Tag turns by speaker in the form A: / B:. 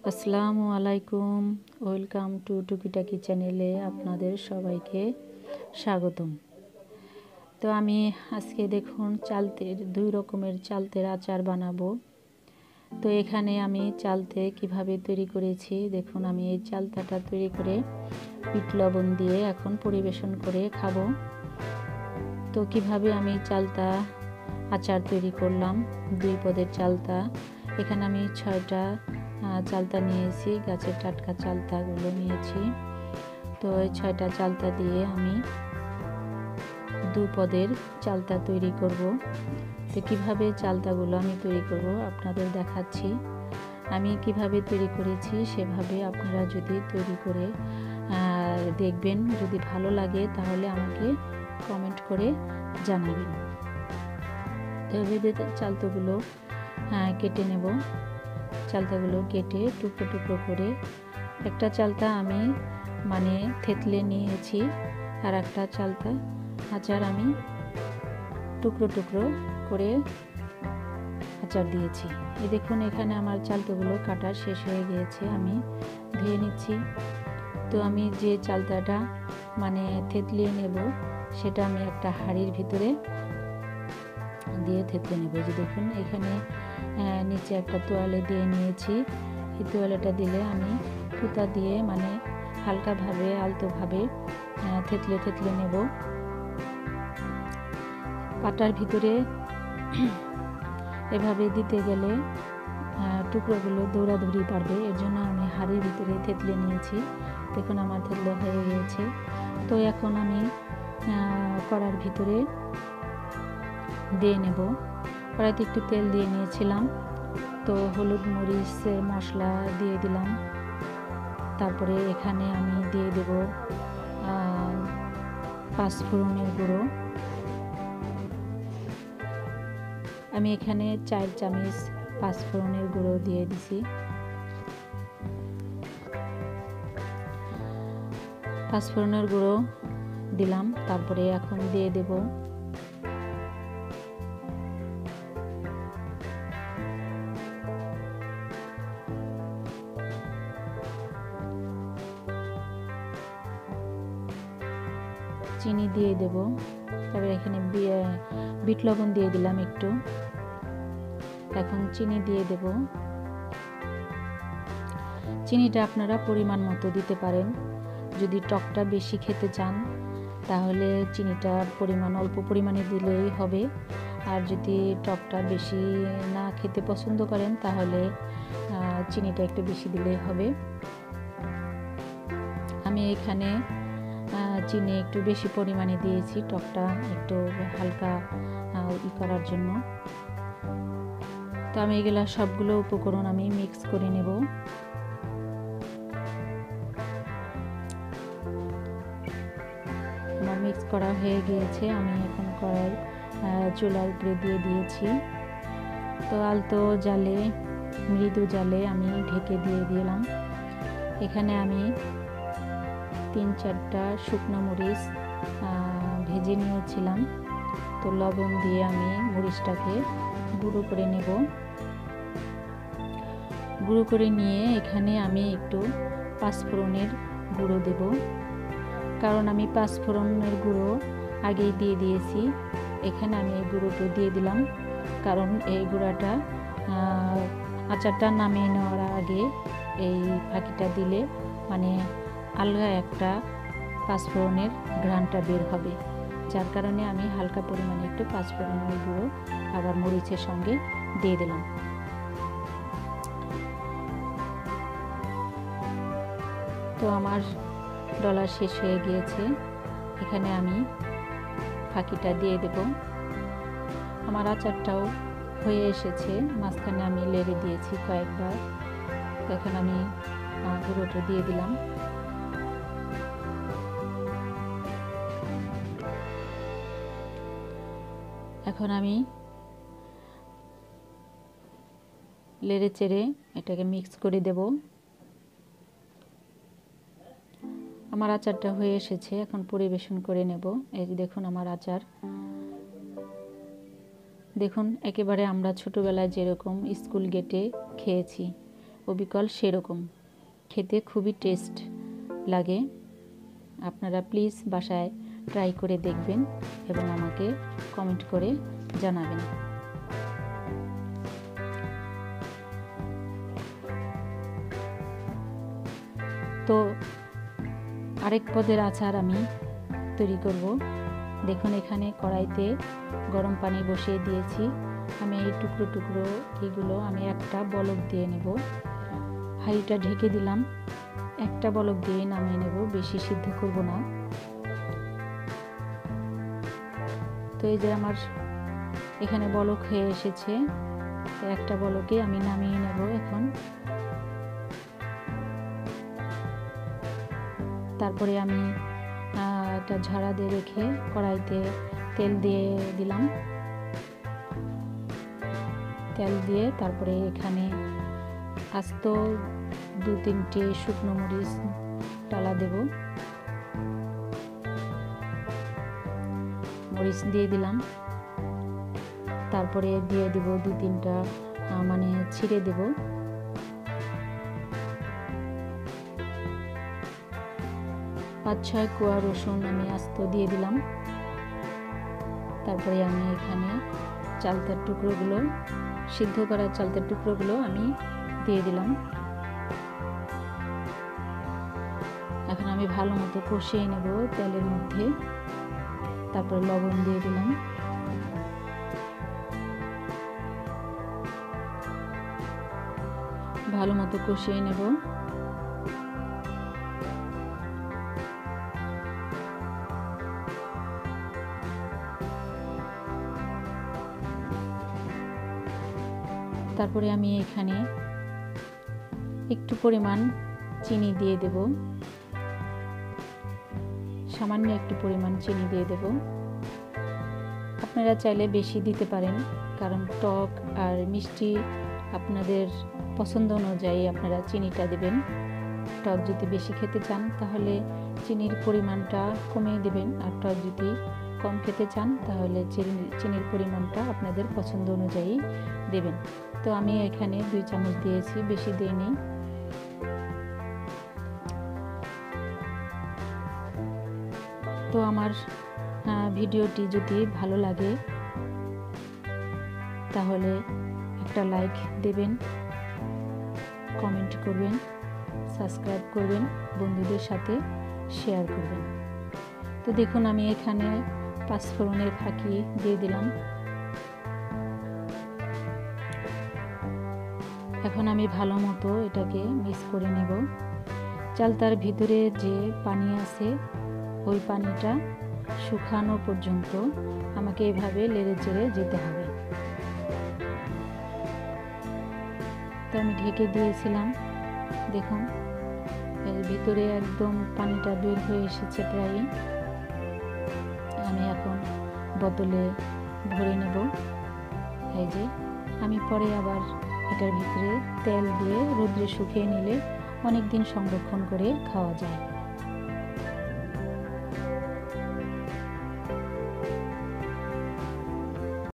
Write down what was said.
A: আসসালামু আলাইকুম। Welcome to টুকিটাকি চ্যানেলে আপনাদের সবাইকে স্বাগতম। তো আমি আজকে দেখুন দুই রকমের চালতের আচার বানাবো। তো এখানে আমি চালতে কিভাবে তৈরি করেছি দেখুন। আমি এই চালতাটা তৈরি করে বিট লবণ দিয়ে এখন পরিবেশন করে খাবো। তো কিভাবে আমি চালতা আচার তৈরি করলাম, 2 পদের চালতা। এখানে আমি 6টা চালতা নিয়েছি, গাছের টাটকা চালতাগুলো নিয়েছি। তো এই 6টা চালতা দিয়ে আমি 2 পদের চালতা তৈরি করব। তো কিভাবে চালতাগুলো আমি তৈরি করব আপনাদের দেখাচ্ছি। আমি কিভাবে তৈরি করেছি সেভাবে আপনারা যদি তৈরি করে দেখবেন, যদি ভালো লাগে তাহলে আমাকে কমেন্ট করে জানাবেন। তো এভাবে চালতাগুলো কেটে নেব। চালতাগুলো কেটে টুকরো টুকরো করে, একটা চালতা আমি থেতলে নিয়েছি, আর একটা চালতা আচার আমি টুকরো টুকরো করে আচার দিয়েছি। এই দেখুন এখানে আমার চালতাগুলো কাটা শেষ হয়ে গিয়েছে, আমি ধুয়ে নিচ্ছি। তো আমি যে চালতাটা থেতলিয়ে নেব সেটা আমি একটা হাঁড়ির ভিতরে দিয়ে থেতলে নেব। যে দেখুন এখানে নিচে একটা তোয়ালে দিয়ে নিয়েছি। এই তোয়ালেটা দিলে আমি সুতা দিয়ে হালকাভাবে আলতোভাবে থেতলে থেতলে নেব। পাটার ভিতরে এভাবে দিতে গেলে টুকরোগুলো দৌড়াদৌড়ি পারবে, এর জন্য আমি হাঁড়ির ভিতরে থেতলে নিয়েছি। দেখুন আমার থেতলে হয়ে গিয়েছে। তো এখন আমি কড়ার ভিতরে দিয়ে নেব। কড়াইতে একটু তেল দিয়ে নিয়েছিলাম। তো হলুদ মরিচের মশলা দিয়ে দিলাম। তারপরে এখানে আমি দিয়ে দেব পাঁচফোড়নের গুঁড়ো। আমি এখানে 4 চামচ পাঁচফোড়নের গুঁড়ো দিয়ে দিছি। পাঁচফোড়নের গুঁড়ো দিলাম। তারপরে এখন দিয়ে দেব চিনি দিয়ে দেব। তারপরে এখানে বিট লবণ দিয়ে দিলাম একটু। এখন চিনি দিয়ে দেব। চিনিটা আপনারা পরিমাণ মতো দিতে পারেন। যদি টকটা বেশি খেতে চান তাহলে চিনিটা অল্প পরিমাণে দিলেই হবে। আর যদি টকটা বেশি না খেতে পছন্দ করেন তাহলে চিনিটা একটু বেশি দিলেই হবে। আমি এখানে চিনি একটু বেশি পরিমাণে দিয়েছি, টকটা একটু হালকা করার জন্য। তো আমি এগুলা সবগুলো উপকরণ আমি মিক্স করে নেব। আমার মিক্স করা হয়ে গিয়েছে। আমি এখন কড়াই চুলার উপরে দিয়ে দিয়েছি। তো আলতো জালে, মৃদু জালে আমি ঢেকে দিয়ে দিলাম। এখানে আমি 3-4টা শুকনো মরিচ ভেজে নিয়েছিলাম। তো লবণ দিয়ে আমি মরিচটাকে গুঁড়ো করে নেব। গুঁড়ো করে নিয়ে এখানে আমি একটু পাঁচফোড়নের গুঁড়ো দেব, কারণ আমি পাঁচফোড়নের গুঁড়ো আগেই দিয়ে দিয়েছি। এখানে আমি এই গুঁড়োটা দিয়ে দিলাম, কারণ এই গুঁড়াটা আচারটা নামিয়ে নেওয়ার আগে এই ফাঁকিটা দিলে আলগা একটা পাঁচফোড়নের ঘ্রাণটা বের হবে। যার কারণে আমি হালকা পরিমাণে একটু পাঁচফোড়নের গুঁড়ো আবার মরিচের সঙ্গে দিয়ে দিলাম। তো আমার ডলা শেষ হয়ে গিয়েছে। এখানে আমি ফাঁকিটা দিয়ে দেব। আমার আচারটাও হয়ে এসেছে, মাঝখানে আমি লেড়ে দিয়েছি কয়েকবার। এখন আমি গুঁড়োটা দিয়ে দিলাম। এখন আমি লেড়ে চেড়ে এটাকে মিক্স করে দেব। আমার আচারটা হয়ে এসেছে, এখন পরিবেশন করে নেব। এই যে দেখুন আমার আচার। দেখুন একেবারে আমরা ছোটবেলায় যেরকম স্কুল গেটে খেয়েছি অবিকল সেরকম, খেতে খুবই টেস্ট লাগে। আপনারা প্লিজ বাসায় ট্রাই করে দেখবেন এবং আমাকে কমেন্ট করে জানাবেন। তো আরেক পদের আচার আমি তৈরি করব। দেখুন এখানে কড়াইতে গরম পানি বসিয়ে দিয়েছি। আমি এই টুকরো টুকরো এগুলো আমি একটা বলক দিয়ে নেব। হাঁড়িটা ঢেকে দিলাম, একটা বলক দিয়ে নামিয়ে নেব, বেশি সিদ্ধ করব না। তো এই যে আমার এখানে বলক হয়ে এসেছে, তো একটা বলকে আমি নামিয়ে নেব এখন। তারপরে আমি একটা ঝাড়া দিয়ে রেখে কড়াইতে তেল দিয়ে দিলাম। তেল দিয়ে তারপরে এখানে আস্ত 2-3টে শুকনো মরিচ ডালা দেব। মরিচ দিয়ে দিলাম, তারপরে দিয়ে দেব 2-3টা মানে ছিঁড়ে দেব। পাঁচ 6 কোয়া রসুন আমি আস্ত দিয়ে দিলাম। তারপরে আমি এখানে চালতার টুকরোগুলো, সিদ্ধ করা চালতার টুকরোগুলো আমি দিয়ে দিলাম। এখন আমি ভালো মতো কষিয়ে নেব তেলের মধ্যে। তারপরে লবণ দিয়ে দিলাম। ভালো মতো কষিয়ে নেব। তারপরে আমি এখানে একটু পরিমাণ চিনি দিয়ে দেব, সামান্য একটু পরিমাণ চিনি দিয়ে দেব। আপনারা চাইলে বেশি দিতে পারেন, কারণ টক আর মিষ্টি আপনাদের পছন্দ অনুযায়ী আপনারা চিনিটা দেবেন। টক যদি বেশি খেতে চান তাহলে চিনির পরিমাণটা কমিয়ে দেবেন, আর টক যদি কম খেতে চান তাহলে চিনির পরিমাণটা আপনাদের পছন্দ অনুযায়ী দেবেন। তো আমি এখানে 2 চামচ দিয়েছি, বেশি দিইনি। তো আমার ভিডিওটি যদি ভালো লাগে তাহলে একটা লাইক দেবেন, কমেন্ট করবেন, সাবস্ক্রাইব করবেন, বন্ধুদের সাথে শেয়ার করবেন। তো দেখুন আমি এখানে 5 ফোড়নের ফাঁকি দিয়ে দিলাম। এখন আমি ভালো মতো এটাকে মিক্স করে নেব। চালতার ভিতরে যে পানি আছে ওই পানিটা শুকানো পর্যন্ত আমাকে এভাবে নেড়ে চেড়ে যেতে হবে। তো আমি ঢেকে দিয়েছিলাম, দেখুন এর ভিতরে একদম পানিটা বের হয়ে এসেছে প্রায়। আমি এখন বোতলে ভরে নেব। এই যে আমি পরে আবার এটার ভিতরে তেল দিয়ে রোদ্রে শুকিয়ে নিলে অনেক দিন সংরক্ষণ করে খাওয়া যায়।